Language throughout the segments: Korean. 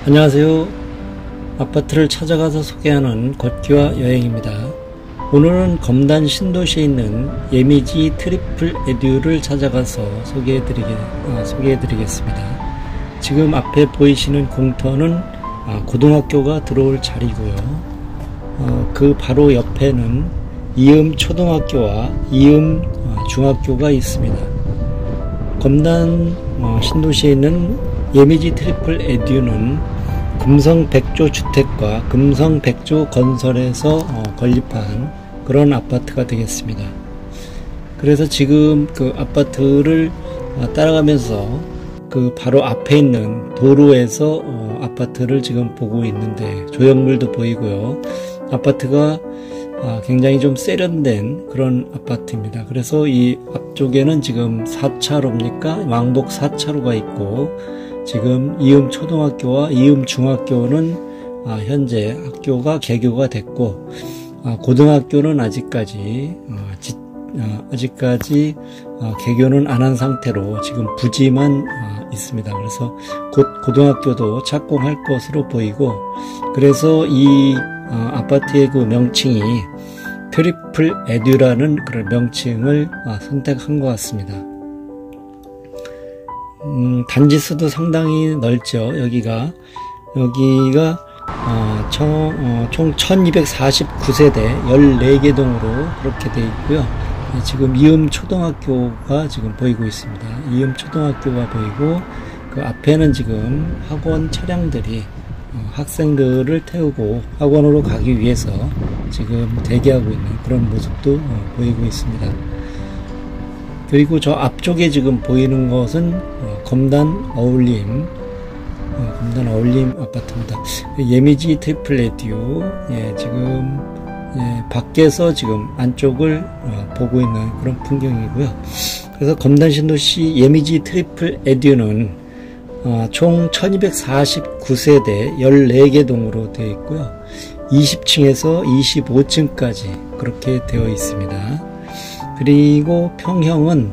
안녕하세요. 아파트를 찾아가서 소개하는 걷기와 여행입니다. 오늘은 검단 신도시에 있는 예미지 트리플 에듀를 찾아가서 소개해드리겠습니다. 지금 앞에 보이시는 공터는 고등학교가 들어올 자리고요. 그 바로 옆에는 이음 초등학교와 이음 중학교가 있습니다. 검단 신도시에 있는 예미지 트리플 에듀는 금성백조 주택과 금성백조 건설에서 건립한 그런 아파트가 되겠습니다. 그래서 지금 그 아파트를 따라가면서 그 바로 앞에 있는 도로에서 아파트를 지금 보고 있는데 조형물도 보이고요. 아파트가 굉장히 좀 세련된 그런 아파트입니다. 그래서 이 앞쪽에는 지금 4차로입니까? 왕복 4차로가 있고, 지금 이음 초등학교와 이음 중학교는 현재 학교가 개교가 됐고, 고등학교는 아직까지 개교는 안 한 상태로 지금 부지만 있습니다. 그래서 곧 고등학교도 착공할 것으로 보이고, 그래서 이 아파트의 그 명칭이 트리플 에듀라는 그런 명칭을 선택한 것 같습니다. 단지 수도 상당히 넓죠. 여기가 총 1249세대 14개 동으로 그렇게 되어 있고요. 지금 이음 초등학교가 지금 보이고 있습니다. 이음 초등학교가 보이고, 그 앞에는 지금 학원 차량들이 학생들을 태우고 학원으로 가기 위해서 지금 대기하고 있는 그런 모습도 보이고 있습니다. 그리고 저 앞쪽에 지금 보이는 것은 검단 어울림 아파트입니다. 예미지 트리플 에듀, 지금 밖에서 지금 안쪽을 보고 있는 그런 풍경이고요. 그래서 검단 신도시 예미지 트리플 에듀는 총 1249세대 14개 동으로 되어 있고요. 20층에서 25층까지 그렇게 되어 있습니다. 그리고 평형은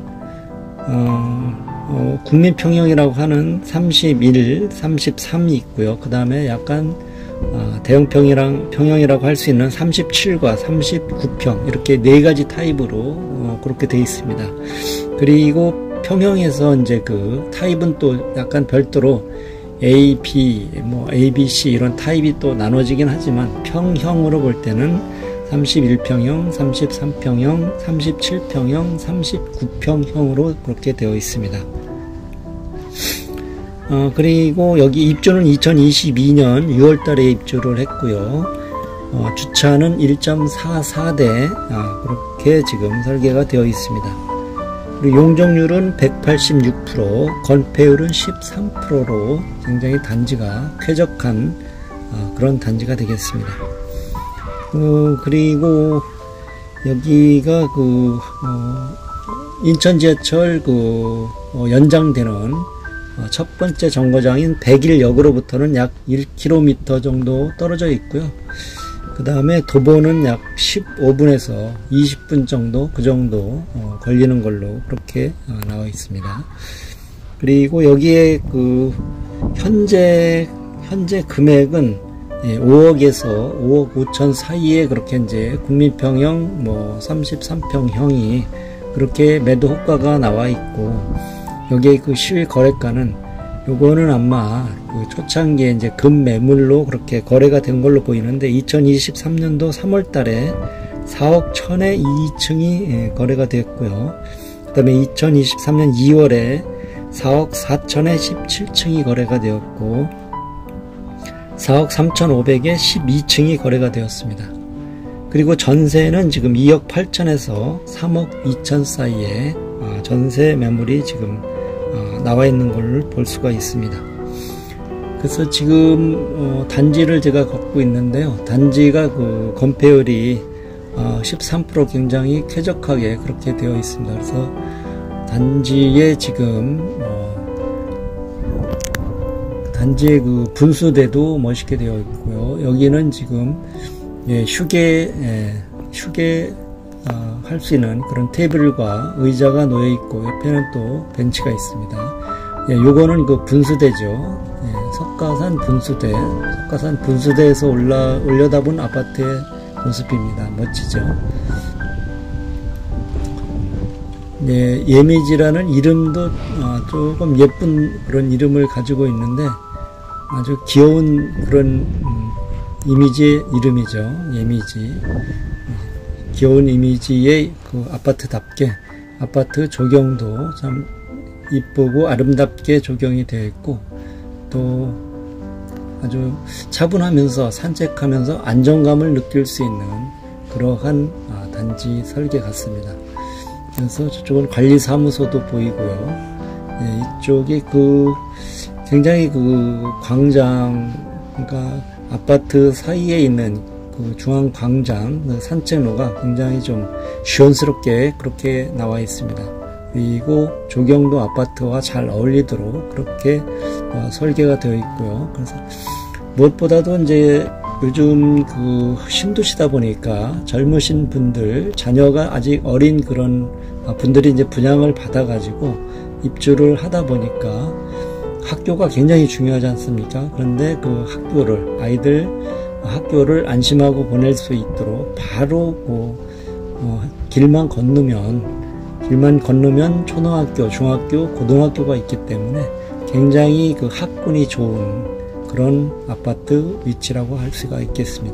국민평형이라고 하는 31, 33이 있고요. 그 다음에 약간 대형평형이라고 할 수 있는 37과 39평, 이렇게 네 가지 타입으로 그렇게 되어 있습니다. 그리고 평형에서 이제 그 타입은 또 약간 별도로 A, B, A, B, C 이런 타입이 또 나눠지긴 하지만 평형으로 볼 때는 31평형, 33평형, 37평형, 39평형으로 그렇게 되어 있습니다. 그리고 여기 입주는 2022년 6월 달에 입주를 했고요. 주차는 1.44대 그렇게 지금 설계가 되어 있습니다. 그리고 용적률은 186%, 건폐율은 13%로 굉장히 단지가 쾌적한 그런 단지가 되겠습니다. 그리고 여기가 인천지하철 연장되는 첫 번째 정거장인 백일역으로부터는 약 1km 정도 떨어져 있고요. 그 다음에 도보는 약 15분에서 20분 정도, 그 정도 걸리는 걸로 그렇게 나와 있습니다. 그리고 여기에 현재 금액은 5억에서 5억 5천 사이에 그렇게 이제 국민평형 33평형이 그렇게 매도 호가가 나와 있고, 여기에 시일 거래가는 요거는 아마 초창기에 이제 금매물로 그렇게 거래가 된 걸로 보이는데, 2023년도 3월 달에 4억 1천에 2층이 거래가 되었고요. 그 다음에 2023년 2월에 4억 4천에 17층이 거래가 되었고, 4억 3,500에 12층이 거래가 되었습니다. 그리고 전세는 지금 2억 8천에서 3억 2천 사이에 전세 매물이 지금 나와 있는 걸 볼 수가 있습니다. 그래서 지금 단지를 제가 걷고 있는데요. 단지가 건폐율이 13% 굉장히 쾌적하게 그렇게 되어 있습니다. 그래서 단지에 지금 단지의 분수대도 멋있게 되어 있고요. 여기는 지금 휴게 할 수 있는 그런 테이블과 의자가 놓여 있고, 옆에는 또 벤치가 있습니다. 요거는 분수대죠. 석가산 분수대에서 올려다본 아파트의 모습입니다. 멋지죠? 네, 예미지라는 이름도 조금 예쁜 그런 이름을 가지고 있는데 아주 귀여운 그런 이미지의 이름이죠. 예미지. 귀여운 이미지의 그 아파트답게 아파트 조경도 참 이쁘고 아름답게 조경이 되어 있고, 또 아주 차분하면서 산책하면서 안정감을 느낄 수 있는 그러한 단지 설계 같습니다. 그래서 저쪽은 관리사무소도 보이고요. 네, 이쪽이 굉장히 광장, 그러니까 아파트 사이에 있는 그 중앙 광장, 그 산책로가 굉장히 좀 시원스럽게 그렇게 나와 있습니다. 그리고 조경도 아파트와 잘 어울리도록 그렇게 설계가 되어 있고요. 그래서 무엇보다도 이제 요즘 신도시다 보니까 젊으신 분들, 자녀가 아직 어린 그런 분들이 이제 분양을 받아가지고 입주를 하다 보니까 학교가 굉장히 중요하지 않습니까? 그런데 그 아이들 학교를 안심하고 보낼 수 있도록 바로 길만 건너면 초등학교, 중학교, 고등학교가 있기 때문에 굉장히 학군이 좋은 그런 아파트 위치라고 할 수가 있겠습니다.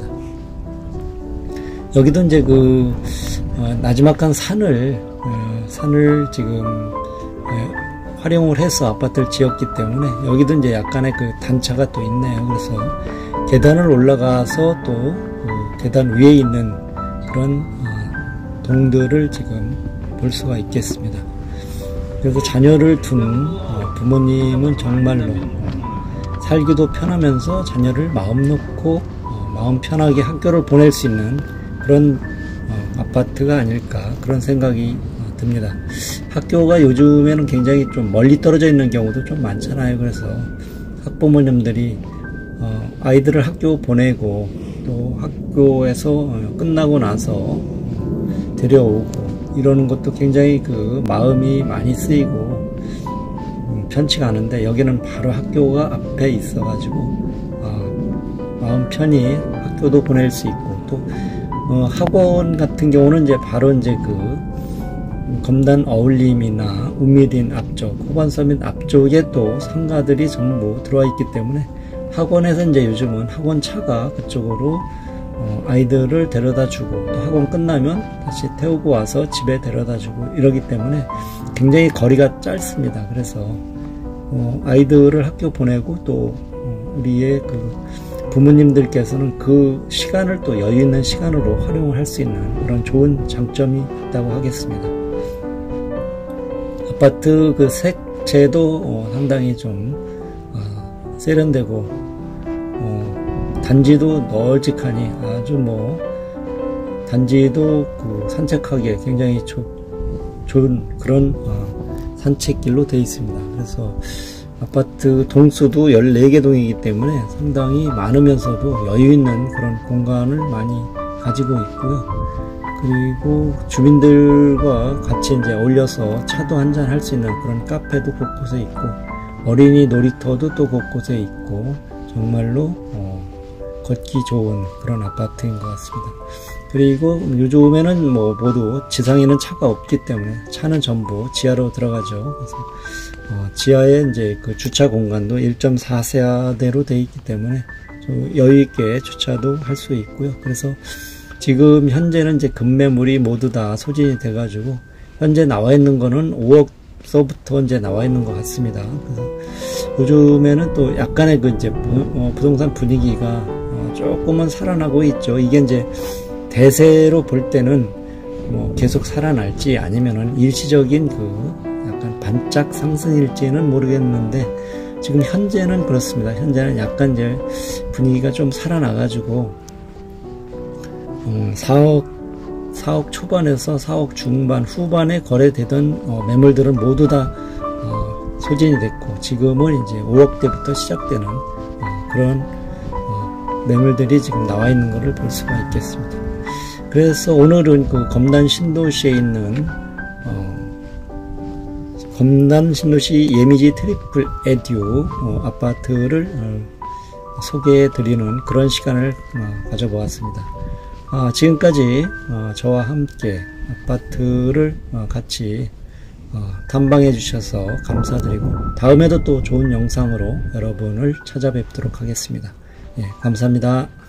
여기도 이제 나지막한 산을 지금 활용을 해서 아파트를 지었기 때문에 여기도 이제 약간의 단차가 또 있네요. 그래서 계단을 올라가서 또 계단 위에 있는 그런 동들을 지금 볼 수가 있겠습니다. 그래서 자녀를 둔 부모님은 정말로 살기도 편하면서 자녀를 마음 놓고 마음 편하게 학교를 보낼 수 있는 그런 아파트가 아닐까, 그런 생각이 듭니다. 학교가 요즘에는 굉장히 좀 멀리 떨어져 있는 경우도 좀 많잖아요. 그래서 학부모님들이 아이들을 학교 보내고 또 학교에서 끝나고 나서 데려오고 이러는 것도 굉장히 마음이 많이 쓰이고 편치가 않은데, 여기는 바로 학교가 앞에 있어가지고 마음 편히 학교도 보낼 수 있고, 또 학원 같은 경우는 이제 바로 이제 검단 어울림이나 우미린 앞쪽, 호반서민 앞쪽에 또 상가들이 전부 들어와 있기 때문에 학원에서 이제 요즘은 학원 차가 그쪽으로 아이들을 데려다 주고, 또 학원 끝나면 다시 태우고 와서 집에 데려다 주고 이러기 때문에 굉장히 거리가 짧습니다. 그래서 아이들을 학교 보내고 또 우리의 부모님들께서는 그 시간을 또 여유 있는 시간으로 활용을 할 수 있는 그런 좋은 장점이 있다고 하겠습니다. 아파트 색채도 상당히 좀 세련되고, 단지도 널찍하니 아주 단지도 산책하기에 굉장히 좋은 그런 산책길로 되어 있습니다. 그래서 아파트 동수도 14개 동이기 때문에 상당히 많으면서도 여유 있는 그런 공간을 많이 가지고 있고요. 그리고 주민들과 같이 이제 어울려서 차도 한잔 할 수 있는 그런 카페도 곳곳에 있고, 어린이 놀이터도 또 곳곳에 있고, 정말로 걷기 좋은 그런 아파트인 것 같습니다. 그리고 요즘에는 모두 지상에는 차가 없기 때문에 차는 전부 지하로 들어가죠. 그래서 지하에 이제 주차 공간도 1.4세대로 되어 있기 때문에 여유 있게 주차도 할 수 있고요. 그래서 지금 현재는 이제 급매물이 모두 다 소진이 돼 가지고 현재 나와 있는 거는 5억서부터 이제 나와 있는 것 같습니다. 그래서 요즘에는 또 약간의 이제 부동산 분위기가 조금은 살아나고 있죠. 이게 이제 대세로 볼 때는 계속 살아날지 아니면은 일시적인 약간 반짝 상승일지는 모르겠는데, 지금 현재는 그렇습니다. 현재는 약간 이제 분위기가 좀 살아나가지고 4억 초반에서 4억 중반 후반에 거래되던 매물들은 모두 다 소진이 됐고, 지금은 이제 5억대부터 시작되는 그런 매물들이 지금 나와 있는 것을 볼 수가 있겠습니다. 그래서 오늘은 검단 신도시에 있는 검단 신도시 예미지 트리플 에듀 아파트를 소개해 드리는 그런 시간을 가져보았습니다. 지금까지 저와 함께 아파트를 같이 탐방해 주셔서 감사드리고, 다음에도 또 좋은 영상으로 여러분을 찾아뵙도록 하겠습니다. 예, 감사합니다.